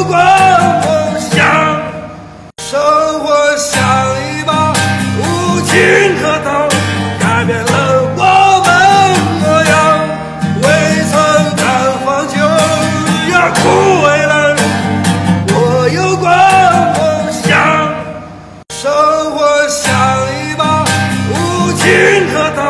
关梦想。生活像一把无情刻刀，改变了我们模样。未曾绽放就要枯萎了，我有关梦想。生活像一把无情刻刀。